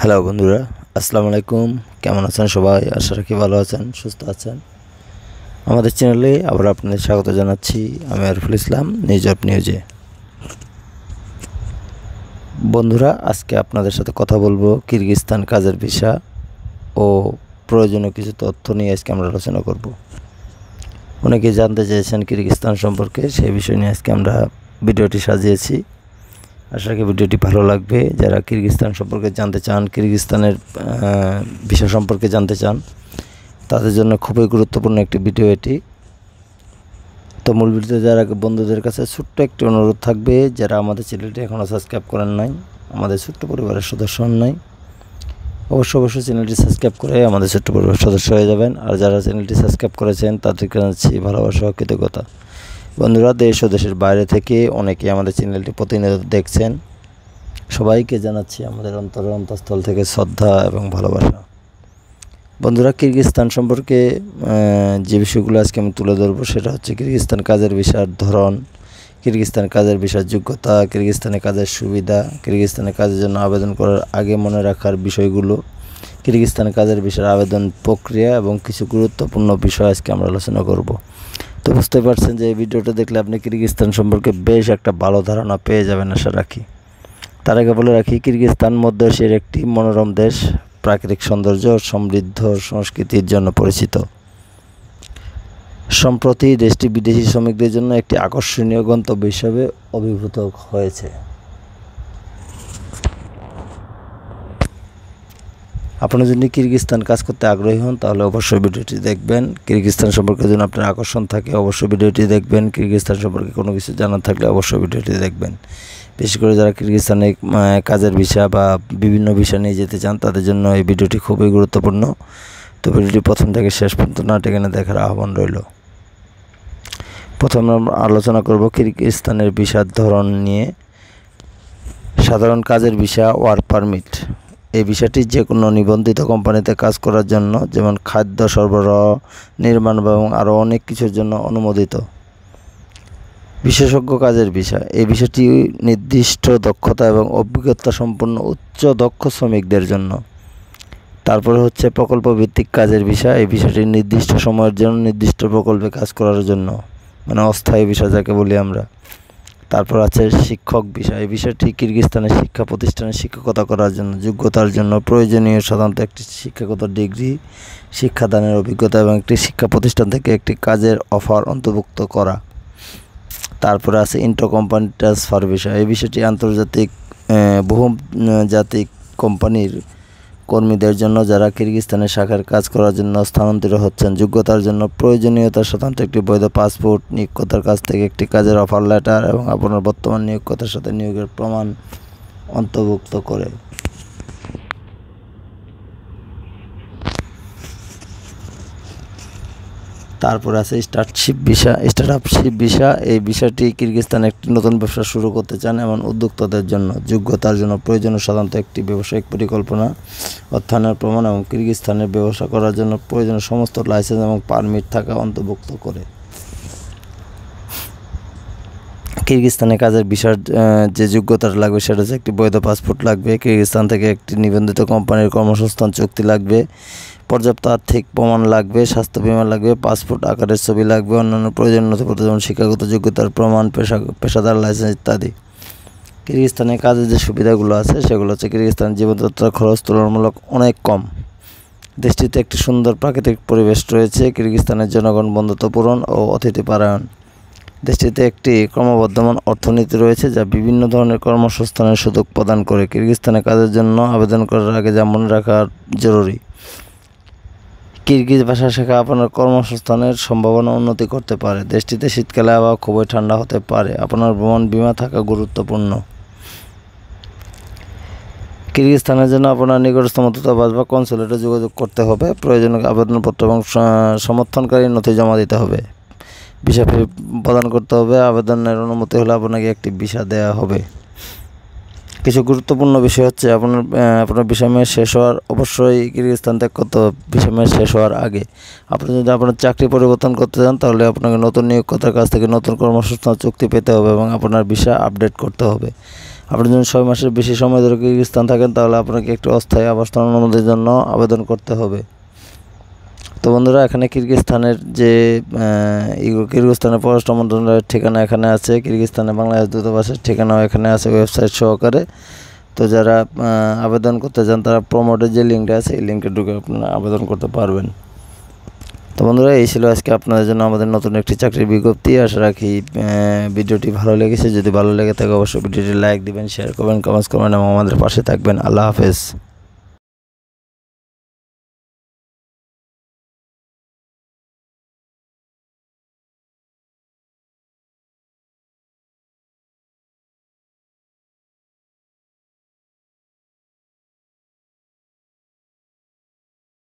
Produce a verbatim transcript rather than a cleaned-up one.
Hello বন্ধুরা, আসসালামু আলাইকুম। কেমন আছেন সবাই? আশা রাখি ভালো আছেন, সুস্থ আছেন। আমাদের চ্যানেলে আবার আপনাদের স্বাগত জানাচ্ছি। আমি আরিফুল ইসলাম, নিউজ অফ নিউজে। বন্ধুরা, আজকে আপনাদের সাথে কথা বলবো কিরগিজস্তান কাজের ভিসা ও প্রয়োজনীয় কিছু তথ্য নিয়ে আজকে আমরা আলোচনা করব। অনেকে জানতে চেয়েছেন কিরগিজস্তান সম্পর্কে, সেই বিষয় নিয়ে আজকে আমরা ভিডিওটি সাজিয়েছি। আশা করি ভিডিওটি ভালো লাগবে। যারা কিরগিজস্তান সম্পর্কে জানতে চান, কিরগিজস্তানের ভিসা সম্পর্কে জানতে চান, তাদের জন্য খুবই গুরুত্বপূর্ণ একটি ভিডিও এটি। তো মূল ভিডিওতে যারা বন্ধুদের কাছে ছোট্ট একটি অনুরোধ থাকবে, যারা আমাদের চ্যানেলটি এখনও সাবস্ক্রাইব করেন নাই, আমাদের ছোট্ট পরিবারের সদস্য হন নাই, অবশ্যই অবশ্যই চ্যানেলটি সাবস্ক্রাইব করে আমাদের ছোট্ট পরিবারের সদস্য হয়ে যাবেন। আর যারা চ্যানেলটি সাবস্ক্রাইব করেছেন তাদেরকে জানাচ্ছি ভালোবাসা ও কৃতজ্ঞতা। বন্ধুরা, দেশ ও দেশের বাইরে থেকে অনেকে আমাদের চ্যানেলটি প্রতিনিয়ত দেখছেন, সবাইকে জানাচ্ছি আমাদের অন্তরের অন্তঃস্থল থেকে শ্রদ্ধা এবং ভালোবাসা। বন্ধুরা, কিরগিজস্তান সম্পর্কে যে বিষয়গুলো আজকে আমি তুলে ধরবো সেটা হচ্ছে কিরগিজস্তান কাজের ভিসার ধরন, কিরগিজস্তান কাজের ভিসার যোগ্যতা, কিরগিজস্তানে কাজের সুবিধা, কিরগিজস্তানে কাজের জন্য আবেদন করার আগে মনে রাখার বিষয়গুলো, কিরগিজস্তান কাজের ভিসার আবেদন প্রক্রিয়া এবং কিছু গুরুত্বপূর্ণ বিষয় আজকে আমরা আলোচনা করব। তো বুঝতে পারছেন যে এই ভিডিওটা দেখলে আপনি কিরগিজস্তান সম্পর্কে বেশ একটা ভালো ধারণা পেয়ে যাবেন আশা রাখি। তার আগে বলে রাখি, কিরগিজস্তান মধ্য এশিয়ার একটি মনোরম দেশ, প্রাকৃতিক সৌন্দর্য ও সমৃদ্ধ সংস্কৃতির জন্য পরিচিত। সম্প্রতি দেশটি বিদেশি শ্রমিকদের জন্য একটি আকর্ষণীয় গন্তব্য হিসাবে অভিভূত হয়েছে। আপনি যদি কিরগিজস্তান কাজ করতে আগ্রহী হন তাহলে অবশ্যই ভিডিওটি দেখবেন। কিরগিজস্তান সম্পর্কে যদি আপনার আকর্ষণ থাকে অবশ্যই ভিডিওটি দেখবেন। কিরগিজস্তান সম্পর্কে কোনো কিছু জানার থাকলে অবশ্যই ভিডিওটি দেখবেন। বিশেষ করে যারা কিরগিজস্তানে কাজের ভিসা বা বিভিন্ন ভিসা নিয়ে যেতে চান তাদের জন্য এই ভিডিওটি খুবই গুরুত্বপূর্ণ। তো ভিডিওটি প্রথম থেকে শেষ পর্যন্ত না টেনে দেখার আহ্বান রইল। প্রথমে আমরা আলোচনা করব কিরগিজস্তানের ভিসার ধরন নিয়ে। সাধারণ কাজের ভিসা, ওয়ার্ক পারমিট। এই ভিসাটি যে কোনো নিবন্ধিত কোম্পানিতে কাজ করার জন্য, যেমন খাদ্য সরবরাহ, নির্মাণ এবং আরও অনেক কিছুর জন্য অনুমোদিত। বিশেষজ্ঞ কাজের ভিসা। এই ভিসাটি নির্দিষ্ট দক্ষতা এবং অভিজ্ঞতা সম্পন্ন উচ্চ দক্ষ শ্রমিকদের জন্য। তারপরে হচ্ছে প্রকল্প ভিত্তিক কাজের ভিসা। এই ভিসাটি নির্দিষ্ট সময়ের জন্য নির্দিষ্ট প্রকল্পে কাজ করার জন্য, মানে অস্থায়ী ভিসা যাকে বলি আমরা। তারপর আছে শিক্ষক ভিসা। এই ভিসাটি কিরগিজস্তানের শিক্ষা প্রতিষ্ঠানে শিক্ষকতা করার জন্য, যোগ্যতার জন্য প্রয়োজনীয় সাধারণত একটি শিক্ষাগত ডিগ্রি, শিক্ষাদানের অভিজ্ঞতা এবং একটি শিক্ষা প্রতিষ্ঠান থেকে একটি কাজের অফার অন্তর্ভুক্ত করা। তারপরে আছে ইন্টার কোম্পানি ট্রান্সফার ভিসা। এই বিষয়টি আন্তর্জাতিক বহুজাতিক কোম্পানির কর্মীদের জন্য যারা কিরগিজস্তানের শাখার কাজ করার জন্য স্থানান্তরিত হচ্ছেন। যোগ্যতার জন্য প্রয়োজনীয়তা সাধারণত একটি বৈধ পাসপোর্ট, নিয়োগকর্তার কাছ থেকে একটি কাজের অফার লেটার এবং আপনার বর্তমান নিয়োগকর্তার সাথে নিয়োগের প্রমাণ অন্তর্ভুক্ত করে। তারপর আছে স্টার্টশিপ ভিসা, স্টার্টআপশিপ ভিসা। এই ভিসাটি কিরগিজস্তানে একটি নতুন ব্যবসা শুরু করতে চান এমন উদ্যোক্তাদের জন্য। যোগ্যতার জন্য প্রয়োজনীয় সাধারণত একটি ব্যবসায়িক পরিকল্পনা, অর্থায়নের প্রমাণ এবং কিরগিজস্তানের ব্যবসা করার জন্য প্রয়োজনীয় সমস্ত লাইসেন্স এবং পারমিট থাকা অন্তর্ভুক্ত করে। কিরগিজস্তানে কাজের ভিসার যে যোগ্যতাটা লাগবে সেটা হচ্ছে একটি বৈধ পাসপোর্ট লাগবে, কিরগিজস্তান থেকে একটি নিবন্ধিত কোম্পানির কর্মসংস্থান চুক্তি লাগবে, পর্যাপ্ত আর্থিক প্রমাণ লাগবে, স্বাস্থ্য বিমা লাগবে, পাসপোর্ট আকারের ছবি লাগবে, অন্যান্য প্রয়োজনীয় নথিপত্র যেমন শিক্ষাগত যোগ্যতার প্রমাণ, পেশা পেশাদার লাইসেন্স ইত্যাদি। কিরগিজস্তানে কাজের যে সুবিধাগুলো আছে সেগুলো হচ্ছে কিরগিজস্তানের জীবনযাত্রার খরচ তুলনামূলক অনেক কম। দেশটিতে একটি সুন্দর প্রাকৃতিক পরিবেশ রয়েছে। কিরগিজস্তানের জনগণ বন্ধুত্বপূর্ণ ও অতিথিপরায়ণ। দেশটিতে একটি ক্রমবর্ধমান অর্থনীতি রয়েছে যা বিভিন্ন ধরনের কর্মসংস্থানের সুযোগ প্রদান করে। কিরগিজস্তানে কাজের জন্য আবেদন করার আগে যা মনে রাখা জরুরি, কিরগিজ ভাষা শেখা আপনার কর্মসংস্থানের সম্ভাবনা উন্নতি করতে পারে। দেশটিতে শীতকালে আবহাওয়া খুবই ঠান্ডা হতে পারে। আপনার ভ্রমণ বিমা থাকা গুরুত্বপূর্ণ। কিরগিজস্তানের জন্য আপনার নিকটস্থ দূতাবাস বা কনসুলেটে যোগাযোগ করতে হবে। প্রয়োজনীয় আবেদনপত্র এবং সমর্থনকারী নথি জমা দিতে হবে। ভিসা ফি প্রদান করতে হবে। আবেদনের অনুমতি হলে আপনাকে একটি ভিসা দেওয়া হবে। কিছু গুরুত্বপূর্ণ বিষয় হচ্ছে আপনার আপনার ভিসা মেয়াদ শেষ হওয়ার অবশ্যই কিরগিজস্তান ত্যাগ করতে হবে ভিসা মেয়াদ শেষ হওয়ার আগে। আপনি যদি আপনার চাকরি পরিবর্তন করতে চান তাহলে আপনাকে নতুন নিয়োগকর্তার কাছ থেকে নতুন কর্মসংস্থান চুক্তি পেতে হবে এবং আপনার ভিসা আপডেট করতে হবে। আপনি যদি ছয় মাসের বেশি সময় ধরে কিরগিজস্তান থাকেন তাহলে আপনাকে একটি অস্থায়ী আবাসন অনুমতির জন্য আবেদন করতে হবে। তো বন্ধুরা, এখানে কিরগিজস্তানের যে কিরগিজস্তানের পররাষ্ট্র মন্ত্রণালয়ের ঠিকানা এখানে আছে, কিরগিজস্তানে বাংলাদেশ দূতাবাসের ঠিকানাও এখানে আছে ওয়েবসাইট সহকারে। তো যারা আবেদন করতে চান তারা প্রমোটের যে লিঙ্কটা আছে এই লিঙ্কে ঢুকে আপনারা আবেদন করতে পারবেন। তো বন্ধুরা, এই ছিল আজকে আপনাদের জন্য আমাদের নতুন একটি চাকরির বিজ্ঞপ্তি। আশা রাখি ভিডিওটি ভালো লেগেছে। যদি ভালো লেগে থাকে অবশ্যই ভিডিওটি লাইক দিবেন, শেয়ার করবেন, কমেন্টস করবেন এবং আমাদের পাশে থাকবেন। আল্লাহ হাফেজ।